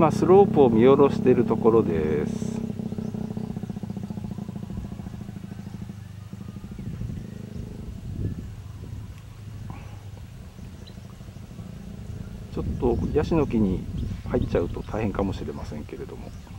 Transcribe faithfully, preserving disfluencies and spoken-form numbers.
今スロープを見下ろしているところです。ちょっとヤシの木に入っちゃうと大変かもしれませんけれども。